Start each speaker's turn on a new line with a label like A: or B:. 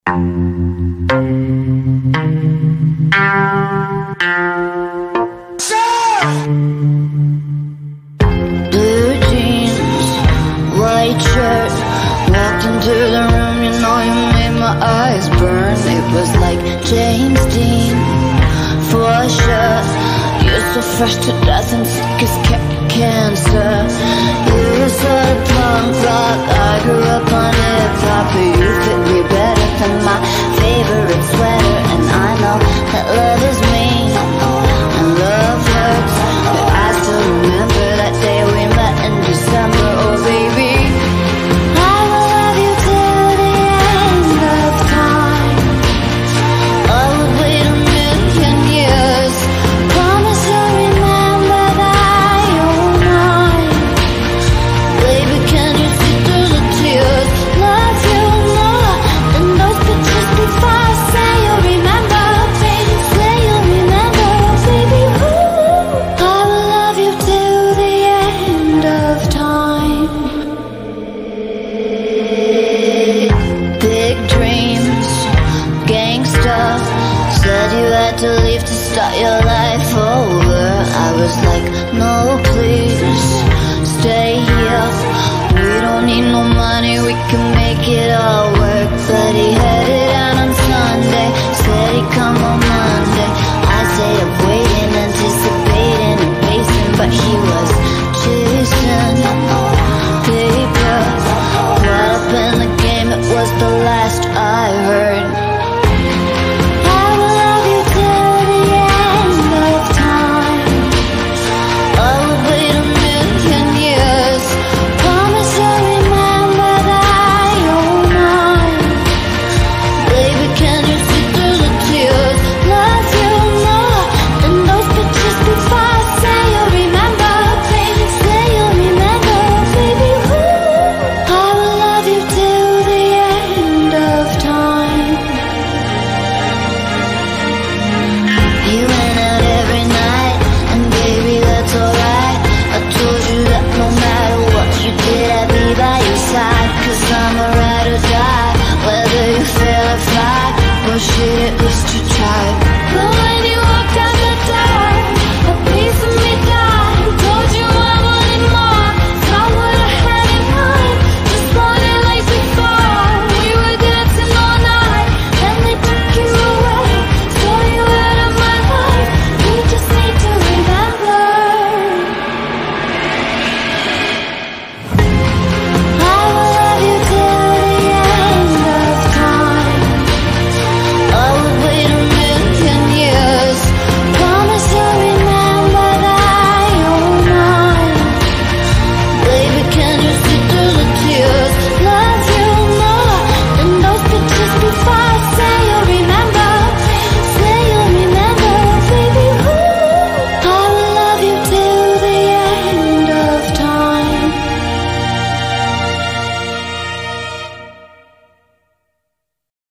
A: Blue jeans, white shirt, walked into the room, you know you made my eyes burn. It was like James Dean, for sure. You're so fresh to death and sick as cancer. You're so punk rock, I grew up on hip-hop, but you fit me better than my favorite sweater. And I know that love is mean and love hurts, but I still remember that day we met in December. Oh baby, I will love you till the end of time. I would wait a million years. Promise you'll remember that you're mine. Baby, can you see through the tears? Love you more than those pictures before. Say you'll remember, baby, say you'll remember, baby. Ooh, I will love you till the end of time. Big dreams, gangsta. Said you had to leave to start your life over. I was like, no please, stay here. We don't need no money, we can make it all work. But he headed out on Sunday, said he'd come on Monday. I stayed up waiting, anticipating and pacing, but he was chasing paper. Caught up in the game, it was the last I heard. I will love you till the end of time. I will wait a million years. Promise you'll remember that you're mine. Baby, can you see through the tears? Love you more than those pictures before. Say you'll remember, baby, say you'll remember, baby. Ooh, I will love you till the end of time. You went out every night, and baby, that's alright. I told you that no matter what you did, I'd be by your side. Cause I'm a ride or die, whether you fail or fly. Oh shit,